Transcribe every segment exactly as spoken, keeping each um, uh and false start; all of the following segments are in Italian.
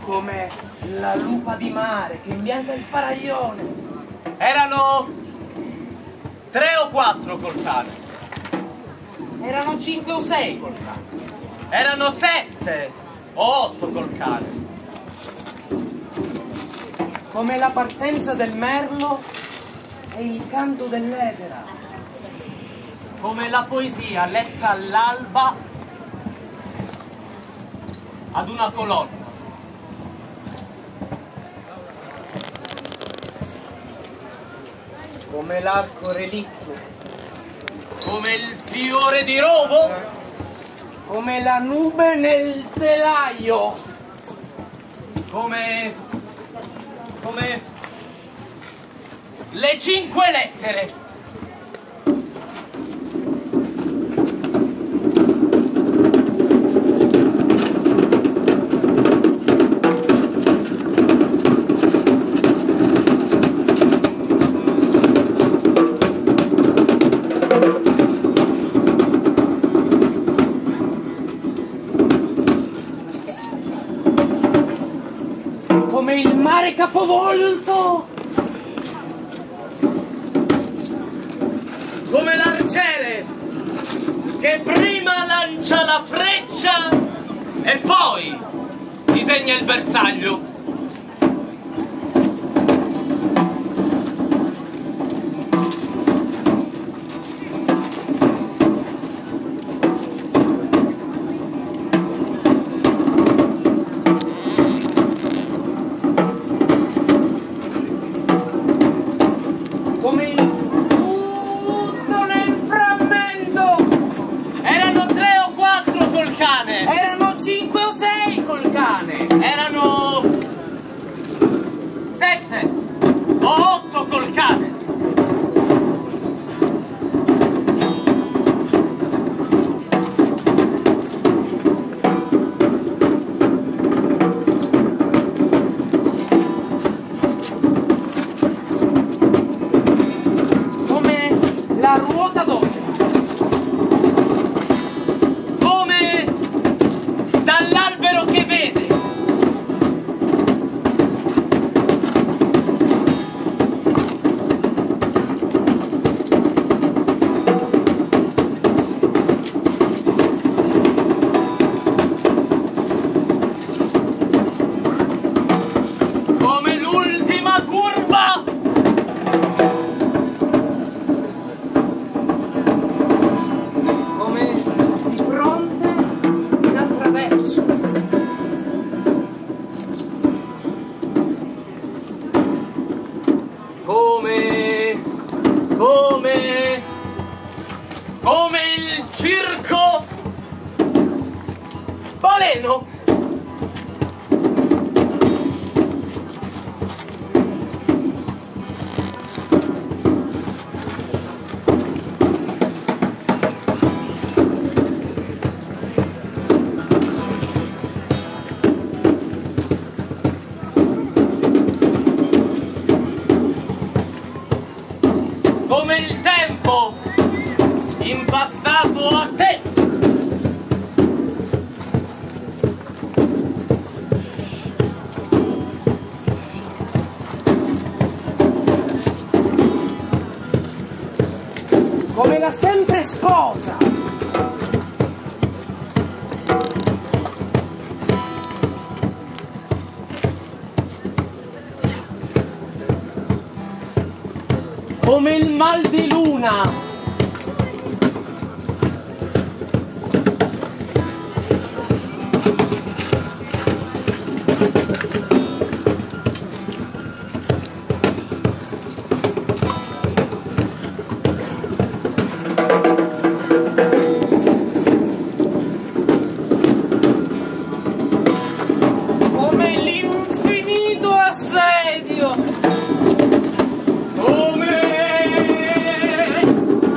come la lupa di mare che imbianca il faraglione. Erano tre o quattro col cane. Erano cinque o sei col cane. Erano sette o otto col cane. Come la partenza del merlo e il canto dell'edera. Come la poesia letta all'alba ad una colonna. Come l'arco relitto. Come il fiore di rovo. Come la nube nel telaio. Come... come... le cinque lettere. Come il mare capovolto. Come l'arciere che prima lancia la freccia e poi disegna il bersaglio. Come il tutto nel frammento. Erano tre o quattro col cane. Erano cinque o sei col cane. Erano sette o otto col cane. Come la ruota d'oro. Come dall'albero che vede. Come l'ultima curva. Come di fronte in attraverso. Come, come, come il circo baleno. Come il tempo impastato a te. Come la sempre sposa. Come il mal di luna. Come l'infinito assedio. Come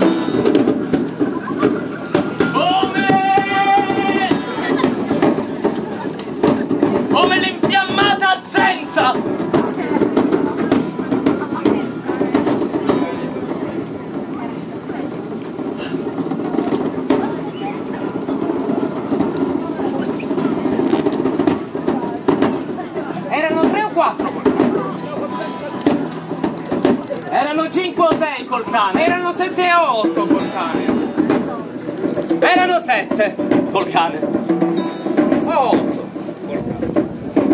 cinque o sei col cane? Erano sette o otto col cane. Erano sette col cane. O otto col cane.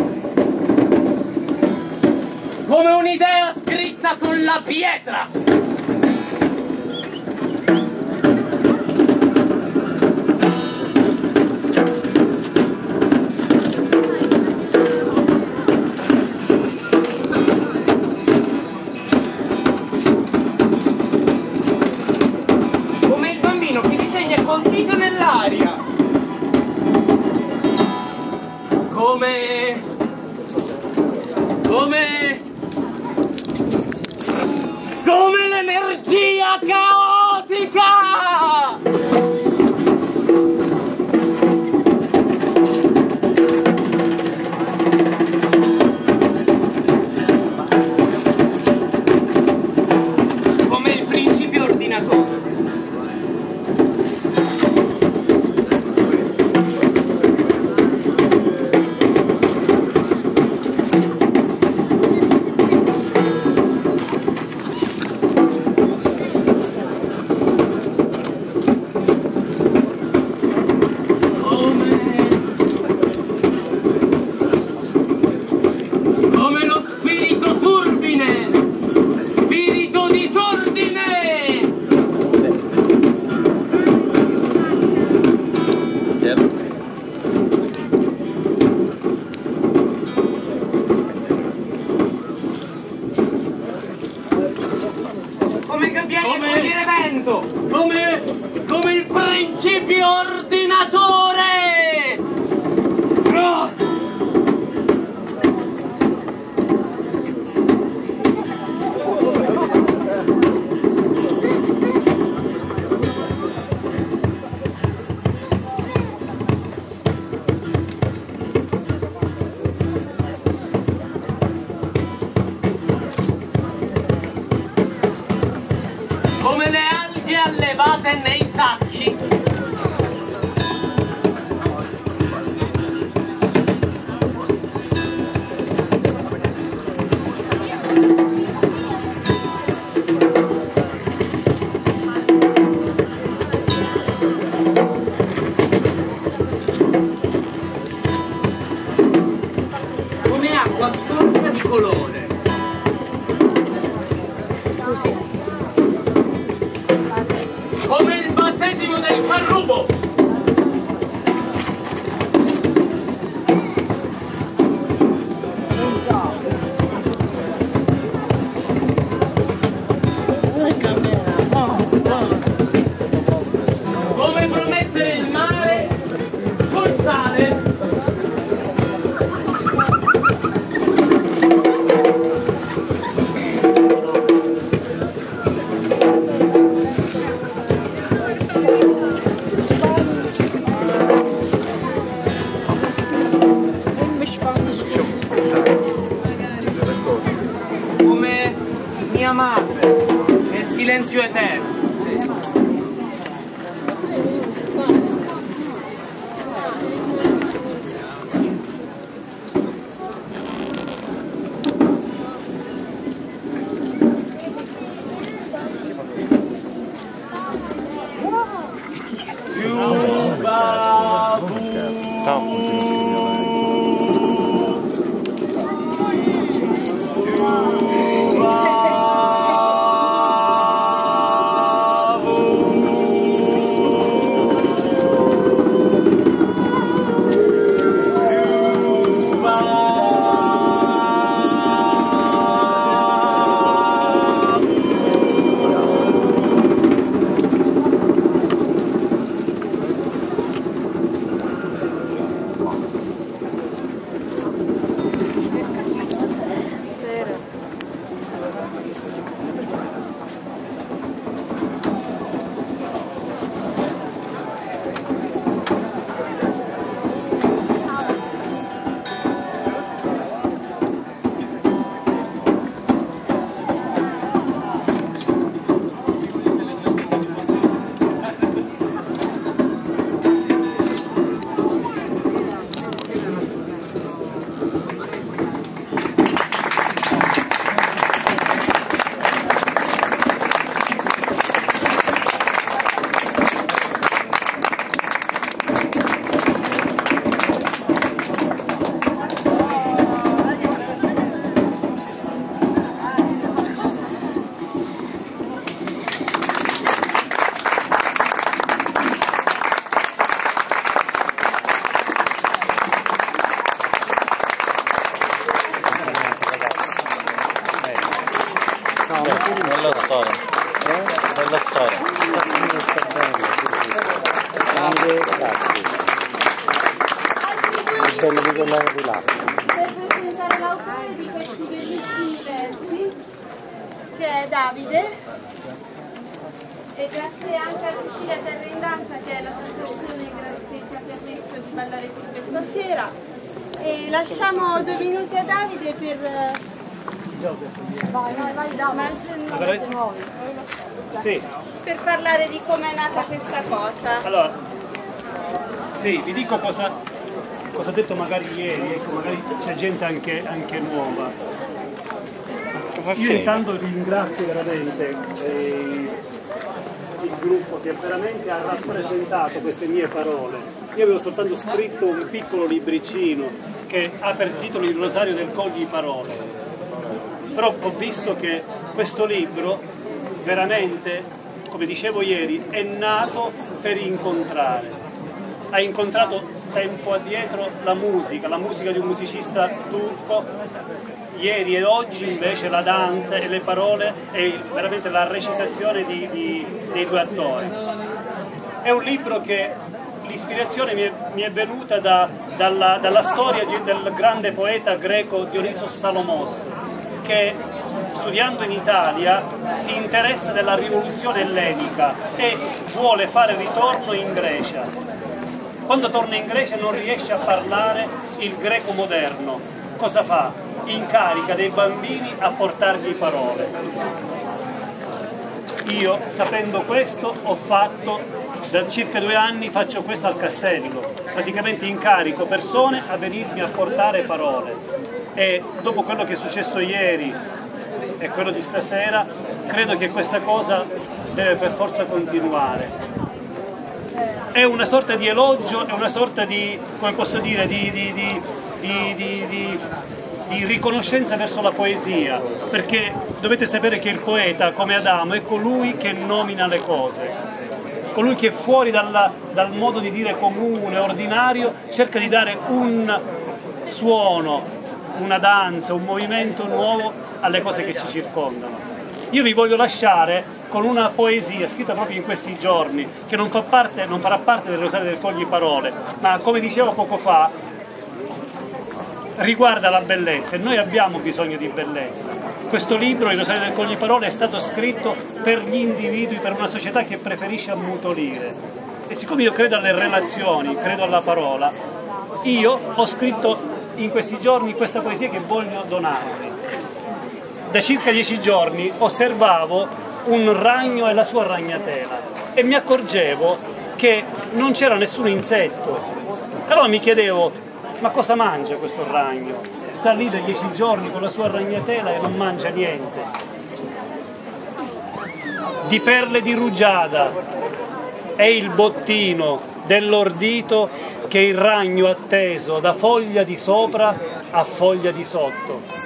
Come un'idea scritta con la pietra. Come il bambino che disegna col dito nell'aria. Come... Come... Come l'energia caotica! Come il principio ordinatore. Come lo spirito turbine! Spirito disordine! Come gabbiani a Come- cogliere vento. Come... Come il principio ordinatore! Oh! Come le alghe allevate nei sacchi. Come acqua sporca di colore. Come il battesimo del parrubo. Come promettere il mare col sale. Come mia madre. Nel silenzio eterno. Bella storia. Bella storia. Anche ragazzi. È bello di quella di là. Per presentare l'autore di questi bellissimi versi, che è Davide, e grazie anche a Cecilia Terrendanza, che è l'associazione che ci ha permesso di ballare qui questa sera. E lasciamo due minuti a Davide per... Vai, vai, vai, Davide. Sì. Per parlare di come è nata questa cosa. Allora, sì, vi dico cosa, cosa ho detto magari ieri, ecco, magari c'è gente anche, anche nuova. Io intanto ringrazio veramente eh, il gruppo che veramente ha rappresentato queste mie parole. Io avevo soltanto scritto un piccolo libricino che ha per titolo Il rosario del Cogli Parole, però ho visto che questo libro veramente, come dicevo ieri, è nato per incontrare. Ha incontrato tempo addietro la musica, la musica di un musicista turco, ieri e oggi invece la danza e le parole e veramente la recitazione di, di, dei due attori. È un libro che l'ispirazione mi, mi è venuta da, dalla, dalla storia di, del grande poeta greco Dionisos Salomos, che studiando in Italia si interessa della rivoluzione ellenica e vuole fare ritorno in Grecia. Quando torna in Grecia non riesce a parlare il greco moderno. Cosa fa? Incarica dei bambini a portargli parole. Io, sapendo questo, ho fatto, da circa due anni faccio questo al castello. Praticamente incarico persone a venirmi a portare parole. E dopo quello che è successo ieri e quello di stasera, credo che questa cosa deve per forza continuare. È una sorta di elogio, è una sorta di, come posso dire, di, di, di, di, di, di, di riconoscenza verso la poesia, perché dovete sapere che il poeta, come Adamo, è colui che nomina le cose, colui che fuori dalla, dal modo di dire comune, ordinario, cerca di dare un suono, una danza, un movimento nuovo alle cose che ci circondano. Io vi voglio lasciare con una poesia scritta proprio in questi giorni, che non, fa parte, non farà parte del rosario del Cogli Parole, ma come dicevo poco fa, riguarda la bellezza e noi abbiamo bisogno di bellezza. Questo libro, Il rosario del Cogli Parole, è stato scritto per gli individui, per una società che preferisce ammutolire. E siccome io credo alle relazioni, credo alla parola, io ho scritto in questi giorni questa poesia che voglio donarvi. Da circa dieci giorni osservavo un ragno e la sua ragnatela e mi accorgevo che non c'era nessun insetto. Allora mi chiedevo, ma cosa mangia questo ragno? Sta lì da dieci giorni con la sua ragnatela e non mangia niente. Di perle di rugiada è il bottino dell'ordito che il ragno ha teso da foglia di sopra a foglia di sotto.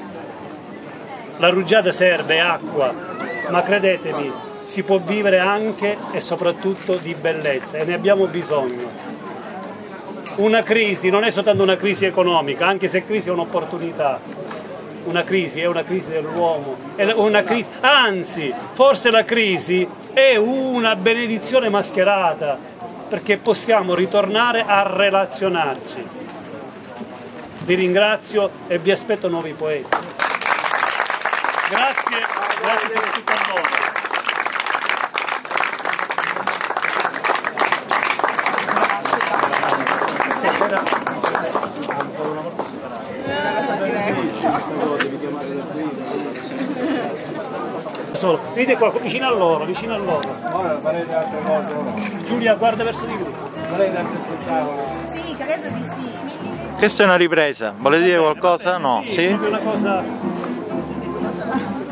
La rugiada serve acqua, ma credetemi, si può vivere anche e soprattutto di bellezza e ne abbiamo bisogno. Una crisi non è soltanto una crisi economica, anche se crisi è un'opportunità. Una crisi è una crisi dell'uomo, è una crisi, anzi, forse la crisi è una benedizione mascherata, perché possiamo ritornare a relazionarci. Vi ringrazio e vi aspetto nuovi poeti. Grazie, grazie soprattutto a voi. Solo. Vedete qua, vicino a loro, vicino a loro. Ora farete altre cose ora. Giulia, guarda verso di qui. Farete altri spettacoli. Sì, credo di sì. Questa è una ripresa, volete dire qualcosa? No? Sì? Sì? È una cosa...